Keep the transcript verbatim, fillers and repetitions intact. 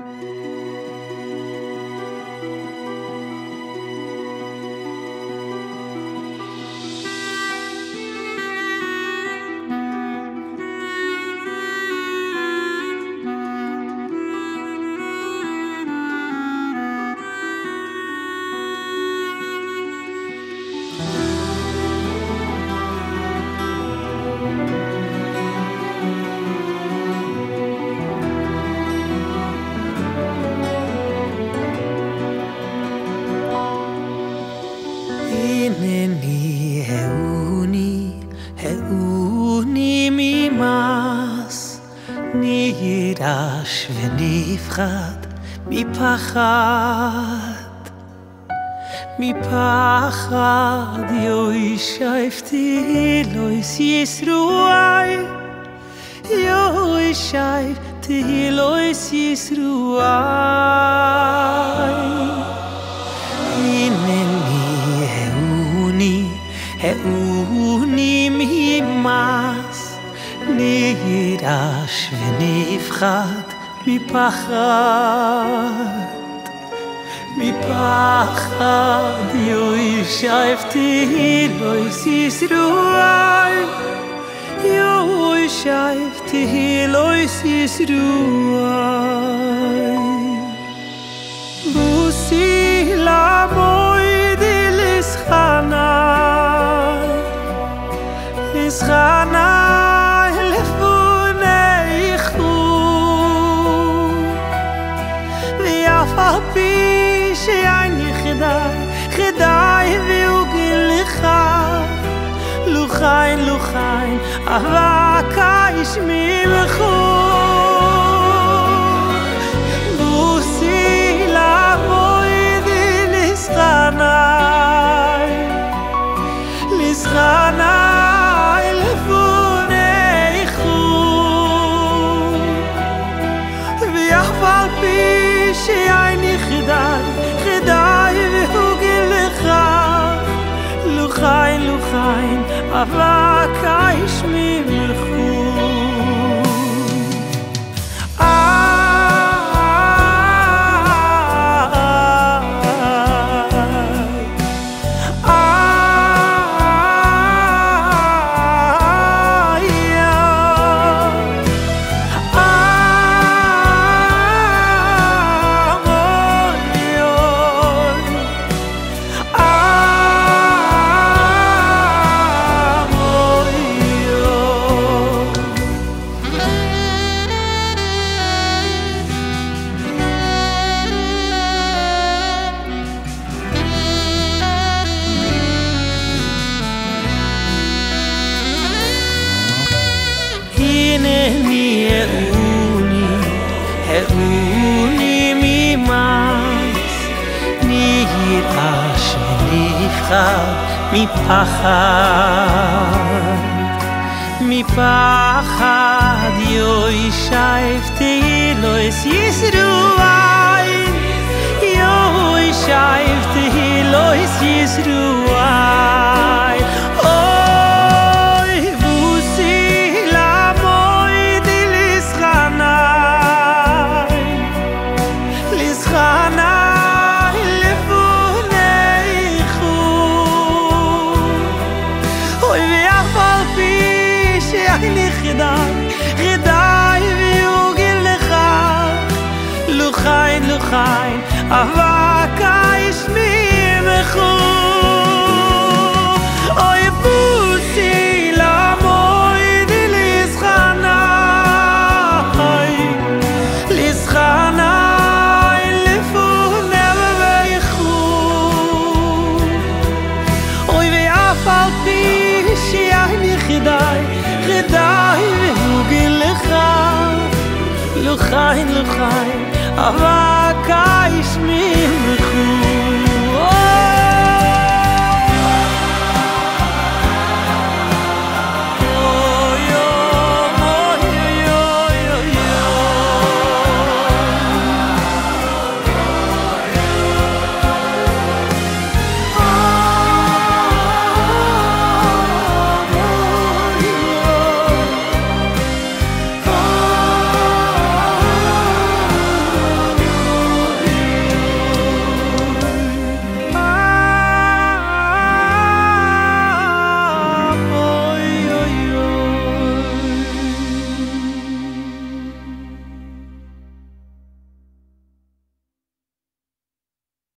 הנני העוני, העוני ממס, נירש ונפחד מפחד, מפחד יוי שייפתי אלוהיס ישרועי, יוי שייפתי אלוהיס ישרועי. הנני העוני, העוני ממס, נירש ונפחד מפחד, מפחד יוי שייפתי אלוהיס ישרועי, יוי שייפתי אלוהיס ישרועי. בוסי למוידי לסחנאי, לסחנאי לפני איחור, ואף על פי שאני חדאי, חדאי ואוגל לך, לוחיין לוחיין אבק איש ממחור. בוסי למוידי לסחנאי, לסחנאי לפני איחור, ואף על פי שאני חדאי, חדאי ואוגל לך, לוחיין לוחיין אבק איש ממחור. הנני העוני, העוני ממס, נירש ונפחד מפחד, מפחד יוי שייפתי אלוהיס ישרועי, יוי שייפתי אלוהיס ישרועי. אני חדאי, חדאי ואוגל לך, לוחיין לוחיין אבק איש ממחור. אוי בוסי למוידי לסחנאי, לסחנאי לפני איחור, אוי ואף על פי שאני חדאי, חדאי ואוגל לך, לוחיין לוחיין אבק